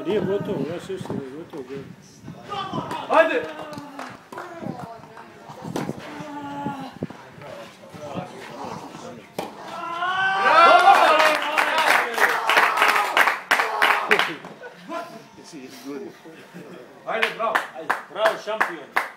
Nije gotovo, ja se isto nije gotovo. Ajde! Ajde, bravo! Bravo, šampion!